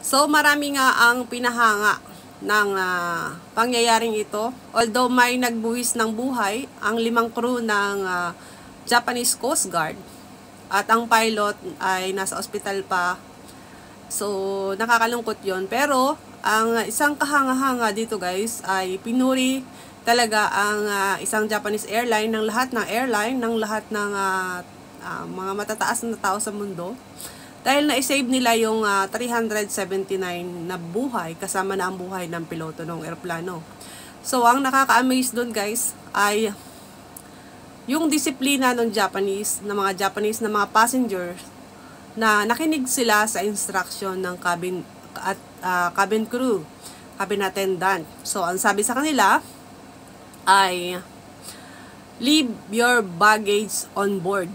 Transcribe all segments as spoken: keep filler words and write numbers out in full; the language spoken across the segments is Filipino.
So marami nga ang pinahanga ng uh, pangyayaring ito. Although may nagbuwis ng buhay ang limang crew ng uh, Japanese Coast Guard at ang pilot ay nasa ospital pa. So nakakalungkot yon. Pero ang isang kahanga-hanga dito guys ay pinuri talaga ang uh, isang Japanese airline ng lahat ng airline ng lahat ng uh, uh, mga matataas na tao sa mundo. Dahil na-save nila yung uh, three hundred seventy-nine na buhay, kasama na ang buhay ng piloto ng eroplano. So, ang nakaka-amaze doon guys, ay yung disiplina ng Japanese, ng mga Japanese na mga passengers, na nakinig sila sa instruction ng cabin, at, uh, cabin crew, cabin attendant. So, ang sabi sa kanila, ay, leave your baggage on board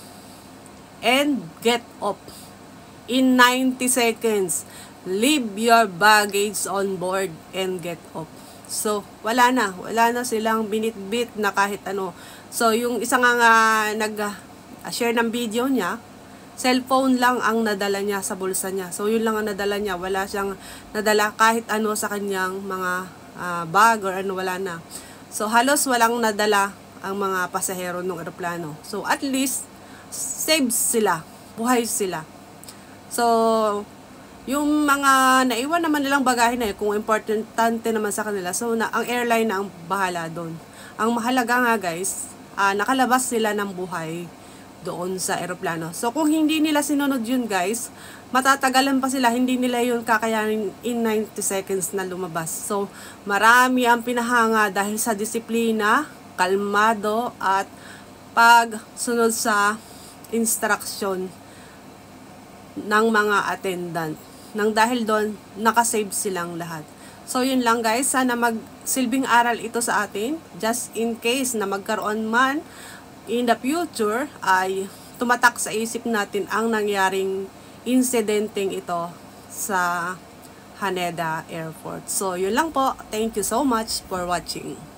and get off. In ninety seconds, leave your baggage on board and get off. So, wala na. Wala na silang binitbit na kahit ano. So, yung isang nga uh, nag-share uh, ng video niya, cellphone lang ang nadala niya sa bulsa niya. So, yun lang ang nadala niya. Wala siyang nadala kahit ano sa kanyang mga uh, bag or ano, wala na. So, halos walang nadala ang mga pasahero ng eroplano. So, at least, saves sila. Buhay sila. So, yung mga naiwan naman nilang bagahe na yun, kung importante naman sa kanila, so na, ang airline na ang bahala doon. Ang mahalaga nga guys, uh, nakalabas sila ng buhay doon sa eroplano. So, kung hindi nila sinunod yun guys, matatagalan pa sila, hindi nila yun kakayanin in ninety seconds na lumabas. So, marami ang pinahanga dahil sa disiplina, kalmado, at pagsunod sa instruction ng mga attendant. Nang dahil doon, nakasave silang lahat. So, yun lang guys. Sana magsilbing aral ito sa atin. Just in case na magkaroon man in the future, ay tumatak sa isip natin ang nangyaring incidenteng ito sa Haneda Airport. So, yun lang po. Thank you so much for watching.